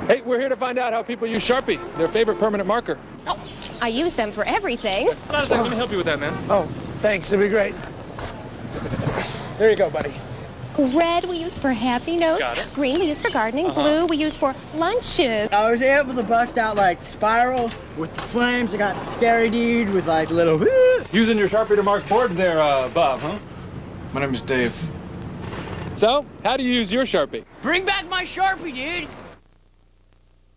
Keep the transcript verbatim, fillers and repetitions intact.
Hey, we're here to find out how people use Sharpie, their favorite permanent marker. Oh, I use them for everything. Hold on a second, let me help you with that, man. Oh, thanks, it'd be great. There you go, buddy. Red we use for happy notes. Got it. Green we use for gardening. Uh-huh. Blue we use for lunches. I was able to bust out like spirals with the flames. I got the scary dude with like little. Using your Sharpie to mark boards there, uh, Bob, huh? My name is Dave. So, how do you use your Sharpie? Bring back my Sharpie, dude.